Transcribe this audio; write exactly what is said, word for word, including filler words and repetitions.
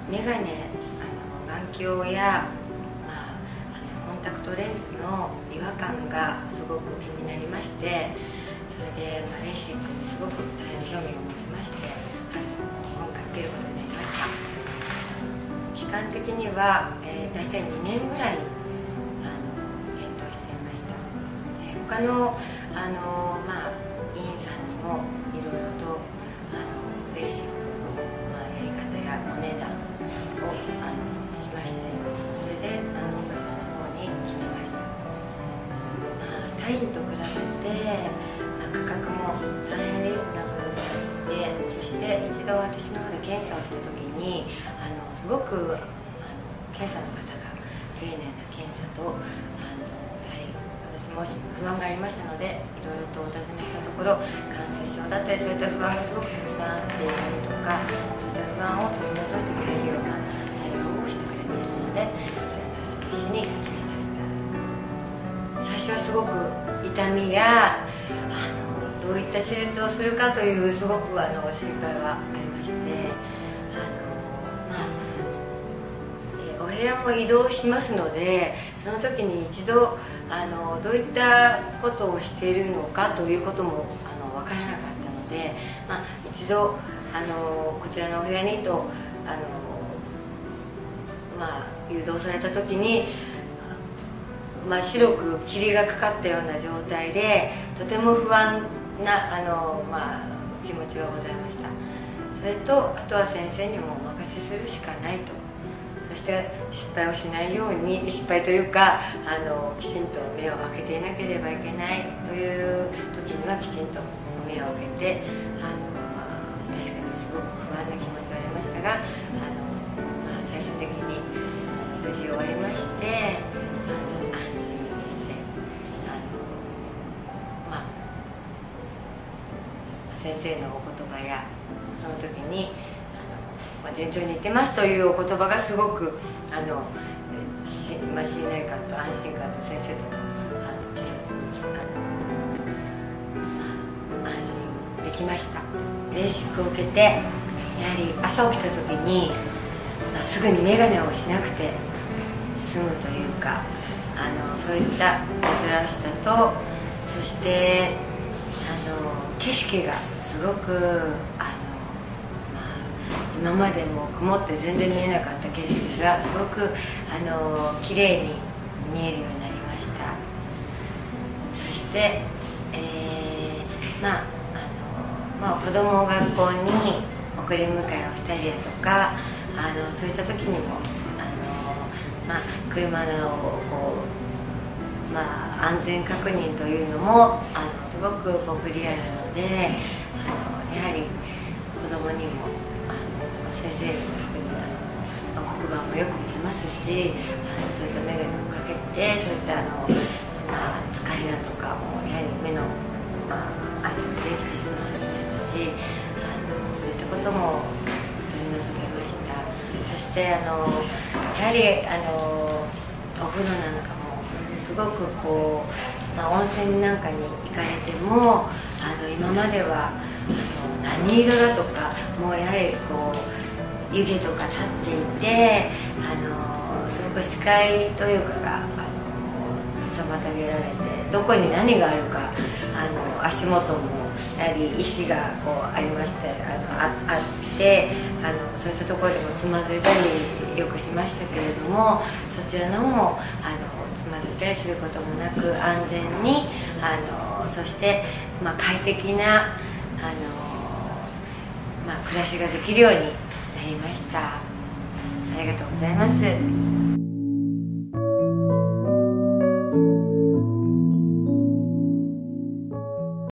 眼鏡、あの眼鏡や、まあ、あのコンタクトレンズの違和感がすごく気になりまして、それで、まあ、レーシックにすごく大変興味を持ちまして、あの今回受けることになりました。期間的には、えー、大体にねんぐらいあの検討していました。えー、他の、あの、まあ、委員さんにもいろいろとあのレーシックの、まあ、やり方やお値段をあの聞きまして、それであのこちらの方に決めました。まあ、他院と比べて、まあ、価格も大変リーズナブルであって、そして一度私の方で検査をした時にあのすごくあの検査の方が丁寧な検査と、あのやはり私も不安がありましたので、いろいろとお尋ねしたところ、感染症だったりそういった不安がすごくたくさんあって痛みとか、そういった不安を取り除いてくれるような対応をしてくれましたので、こちらの安木医師に決めました。最初はすごく痛みやあのどういった手術をするかというすごくあの心配はありまして、あの、まあ、えお部屋も移動しますので、その時に一度あのどういったことをしているのかということもあの分からなかったので、まあ、一度あのこちらのお部屋にとあの、まあ、誘導された時に、まあ、白く霧がかかったような状態でとても不安なあの、まあ、気持ちはございました。それとあとは先生にもお任せするしかないと、そして失敗をしないように、失敗というかあのきちんと目を開けていなければいけないという時にはきちんと目を開けて、あの、まあ、確かにすごく不安な気持ちはありましたが、あの、まあ、最終的にあの無事終わりまして、あの安心して、あの、まあ、先生のお言葉やその時にまあ、順調にいってますというお言葉がすごくあの、しまあ、信頼感と安心感と先生とのあの気持ちにあの、まあ、安心できました。レーシックを受けてやはり朝起きた時に、まあ、すぐに眼鏡をしなくて済むというか、あのそういった珍しさと、そしてあの景色がすごくあの今までも曇って全然見えなかった景色がすごくあの綺麗に見えるようになりました。そして、えー、まああの、まあ、子供を学校に送り迎えをしたりだとか、あのそういった時にもあの、まあ、車のこう、まあ、安全確認というのもあのすごくこうクリアなので、あのやはり子供にも先生の特にあの、まあ、黒板もよく見えますし、あのそういった眼鏡をかけて、そういったあの、まあ、疲れだとかもやはり目の、まあ、あの出てきてしまいますし、あのそういったことも取り除けました。そしてあのやはりあのお風呂なんかもすごくこう、まあ、温泉なんかに行かれてもあの今まではあの何色だとかもうやはりこう湯気とか立っていて、あのすごく視界というかがあの妨げられて、どこに何があるかあの足元もやはり石がこうありまして、あの あ, あってあのそういったところでもつまずいたりよくしましたけれども、そちらの方もあのつまずいたりすることもなく安全に、あのそして、まあ、快適なあの、まあ、暮らしができるようになりました。ありがとうございます。